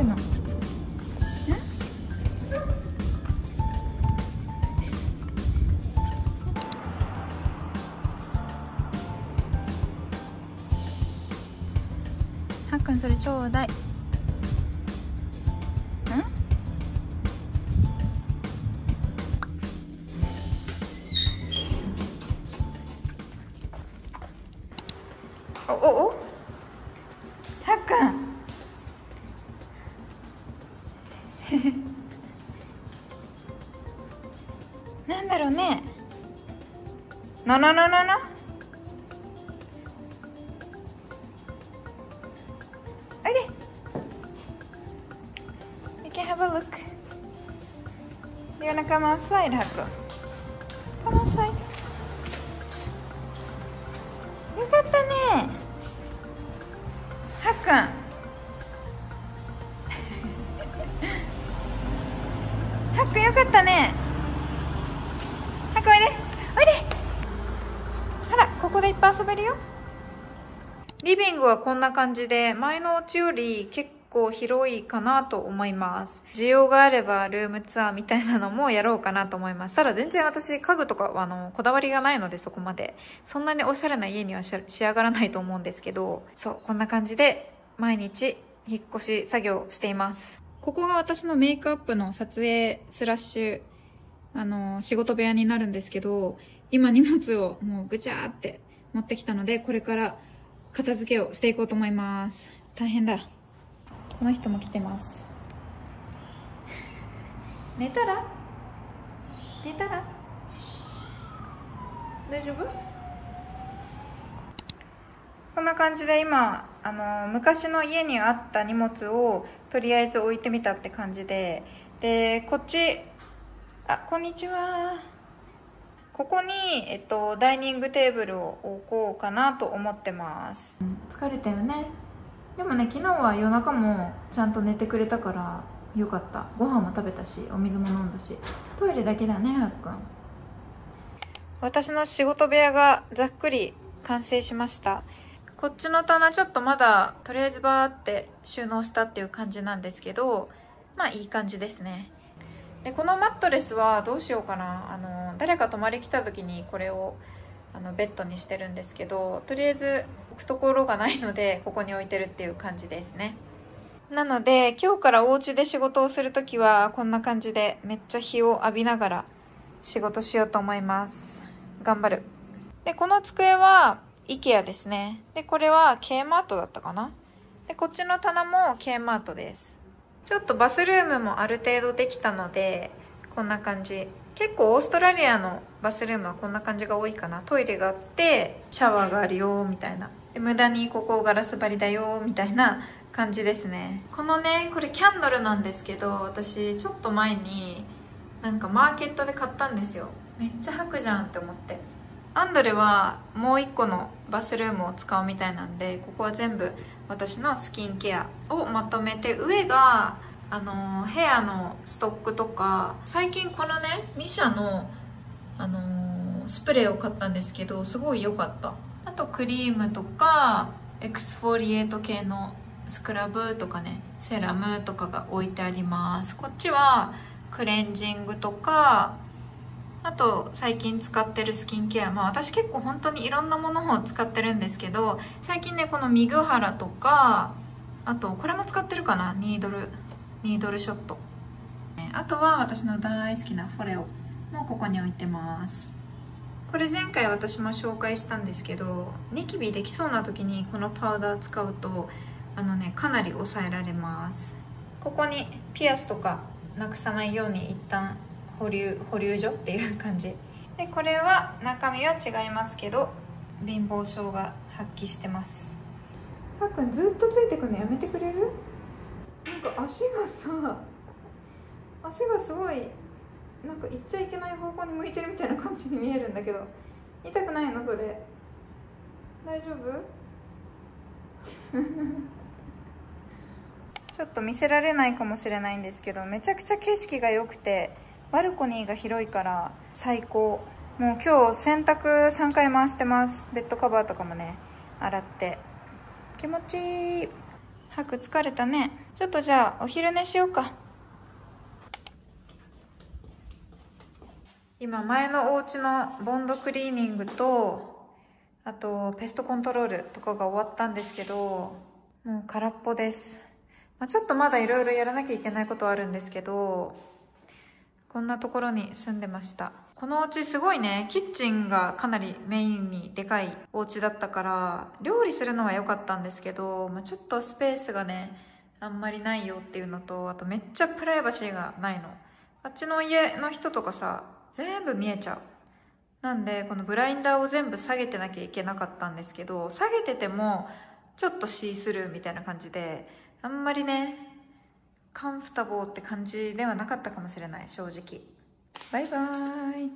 の？はっくんそれちょうだい。おおお、はっくんなんだろうね。ののののの、おいで。 You can have a look. You wanna come outside, はっくん。 Come outside. よかったね、はっくん。はっくんよかったね。はっくんおいで、おいで。ほら、ここでいっぱい遊べるよ。リビングはこんな感じで、前のお家より結構広いかなと思います。需要があればルームツアーみたいなのもやろうかなと思います。ただ全然私家具とかはこだわりがないので、そこまでそんなにおしゃれな家には仕上がらないと思うんですけど、そうこんな感じで毎日引っ越し作業しています。ここが私のメイクアップの撮影スラッシュ仕事部屋になるんですけど、今荷物をもうぐちゃーって持ってきたので、これから片付けをしていこうと思います。大変だ。この人も来てます。寝たら大丈夫？こんな感じで今昔の家にあった荷物をとりあえず置いてみたって感じで、こっち、あ、こんにちは。ここに、ダイニングテーブルを置こうかなと思ってます。疲れたよね。でもね、昨日は夜中もちゃんと寝てくれたからよかった。ご飯も食べたし、お水も飲んだし。トイレだけだね、はっくん。私の仕事部屋がざっくり完成しました。こっちの棚ちょっとまだとりあえずバーって収納したっていう感じなんですけど、まあいい感じですね。でこのマットレスはどうしようかな。誰か泊まり来た時にこれをベッドにしてるんですけど、とりあえず置くところがないのでここに置いてるっていう感じですね。なので今日からお家で仕事をする時はこんな感じでめっちゃ日を浴びながら仕事しようと思います。頑張る。でこの机は IKEA ですね。でこれは K マートだったかな。でこっちの棚も K マートです。ちょっとバスルームもある程度できたのでこんな感じ。結構オーストラリアのバスルームはこんな感じが多いかな。トイレがあってシャワーがあるよみたいな。で無駄にここガラス張りだよみたいな感じですね。このね、これキャンドルなんですけど、私ちょっと前になんかマーケットで買ったんですよ。めっちゃ履くじゃんって思って。アンドレはもう一個のバスルームを使うみたいなんで、ここは全部私のスキンケアをまとめて、上がヘアのストックとか、最近このねミシャのスプレーを買ったんですけど、すごい良かった。あとクリームとかエクスフォリエート系のスクラブとかね、セラムとかが置いてあります。こっちはクレンジングとか、あと最近使ってるスキンケア、まあ私結構本当にいろんなものを使ってるんですけど、最近ねこのミグハラとか、あとこれも使ってるかな、ニードルショット。あとは私の大好きなフォレオもここに置いてます。これ前回私も紹介したんですけど、ニキビできそうな時にこのパウダー使うとかなり抑えられます。ここにピアスとかなくさないように一旦保留所っていう感じで、これは中身は違いますけど貧乏症が発揮してます。はっくんずっとついてくのやめてくれる？なんか足がすごいなんか行っちゃいけない方向に向いてるみたいな感じに見えるんだけど、痛くないのそれ？大丈夫？ちょっと見せられないかもしれないんですけど、めちゃくちゃ景色が良くてバルコニーが広いから最高。もう今日洗濯3回回してます。ベッドカバーとかもね洗って。気持ちいい。はく疲れたね。 ちょっとじゃあお昼寝しようか。今前のお家のボンドクリーニングと、あとペストコントロールとかが終わったんですけど、もう空っぽです。ちょっとまだいろいろやらなきゃいけないことはあるんですけど、こんなところに住んでました。このお家すごいね、キッチンがかなりメインにでかいお家だったから、料理するのは良かったんですけど、ちょっとスペースがね、あんまりないよっていうのと、あとめっちゃプライバシーがないの。あっちの家の人とかさ、全部見えちゃう。なんで、このブラインダーを全部下げてなきゃいけなかったんですけど、下げてても、ちょっとシースルーみたいな感じで、あんまりね、カンフタボーって感じではなかったかもしれない、正直。バイバーイ。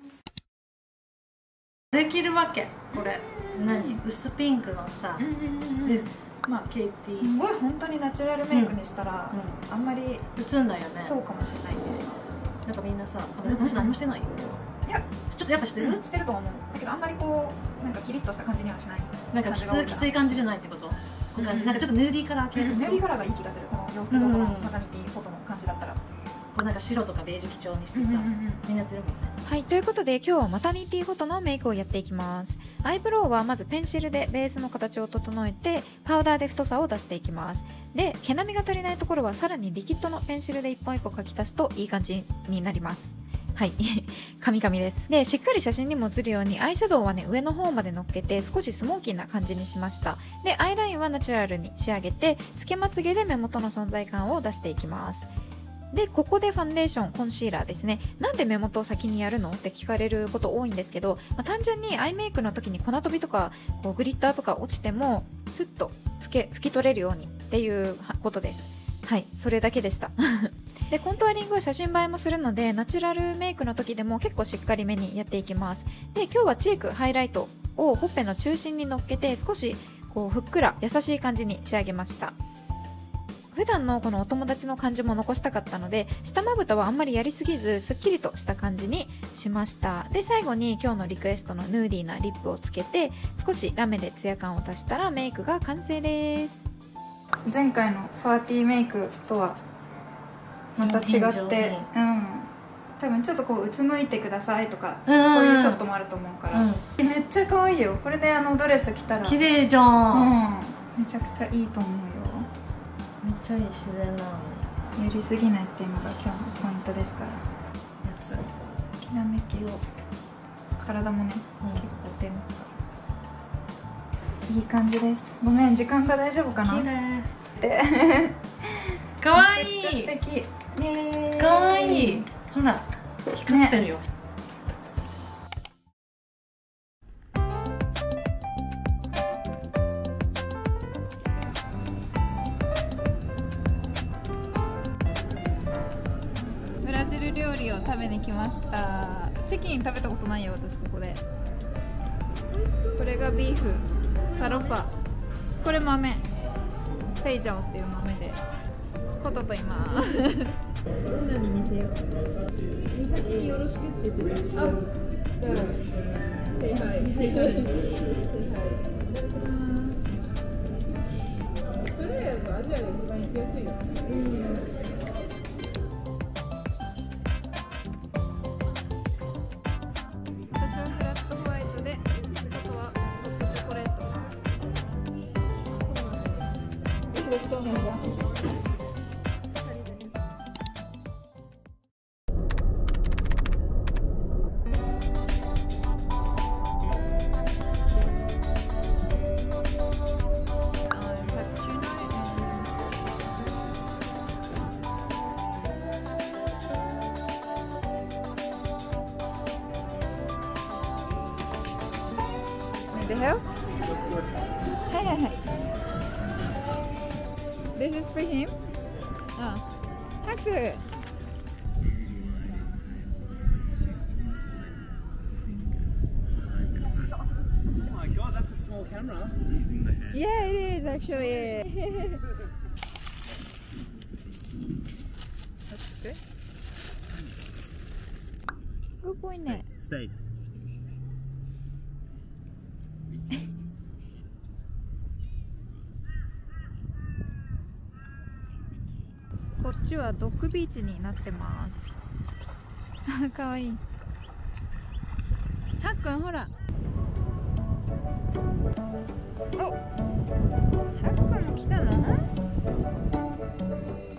できるわけ。これ何、薄ピンクのさ、でケイティすごい本当にナチュラルメイクにしたら、あんまり映んないよね。 そうかもしれないね。 なんかみんなさ、私何もしてないよ。いやちょっとやっぱしてる、 してると思う。だけどあんまりこうなんかキリッとした感じにはしない。 なんかきつい感じじゃないってこと。なんかちょっとヌーディーカラー系。 ヌーディーカラーがいい気がする。この洋服とこのマタニティフォトの感じだったら。 なんか白とかベージュ基調にしてさ、みんなやってるもんね。 はい、ということで今日はマタニティフォトのメイクをやっていきます。アイブロウはまずペンシルでベースの形を整えて、パウダーで太さを出していきます。で、毛並みが足りないところはさらにリキッドのペンシルで一本一本描き足すといい感じになります。はい。カミカミです。で、しっかり写真にも写るようにアイシャドウはね、上の方まで乗っけて少しスモーキーな感じにしました。で、アイラインはナチュラルに仕上げて、つけまつげで目元の存在感を出していきます。で、ここでファンデーション、コンシーラーですね。なんで目元を先にやるのって聞かれること多いんですけど、単純にアイメイクの時に粉飛びとかこうグリッターとか落ちてもスッと拭き取れるようにっていうことです。はい、それだけでしたで、コントゥアリングは写真映えもするので、ナチュラルメイクの時でも結構しっかりめにやっていきます。で、今日はチークハイライトをほっぺの中心に乗っけて、少しこうふっくら優しい感じに仕上げました。普段のこのお友達の感じも残したかったので、下まぶたはあんまりやりすぎずすっきりとした感じにしました。で、最後に今日のリクエストのヌーディーなリップをつけて、少しラメでツヤ感を足したらメイクが完成です。前回のパーティーメイクとはまた違って、多分ちょっとこううつむいてくださいとか、そういうショットもあると思うから、めっちゃ可愛いよ。これでドレス着たら綺麗じゃん。 めちゃくちゃいいと思うよ。 めっちゃいい、自然なのにやりすぎないっていうのが今日のポイントですから。やつきらめきを、体もね、結構出ますから、いい感じです。ごめん、時間が大丈夫かな。 綺麗かわいい。 めっちゃ素敵。 かわいい。ほら光ってるよ、 ブラジル料理を食べに来ました。チキン食べたことないよ、私。ここでこれがビーフファロファ、これ豆フェイジャオっていう豆でコトといます。何にせよ、美咲によろしくって言ってる。あ、じゃあセイハイ、セイハイ、セイハイ。いただきます。それがアジアで一番行きやすいよ。私はフラットホワイトで、あとはホットチョコレート。そうなんだよ。いい少年じゃん。They have? Hey, hey, hey. This is for him? Ah. Haku! Oh my god, that's a small camera. Yeah, it is actually. That's good. Good point. Stay. ちはドッグビーチになってます。かわいい。はっくんほら。お、はっくんも来たの？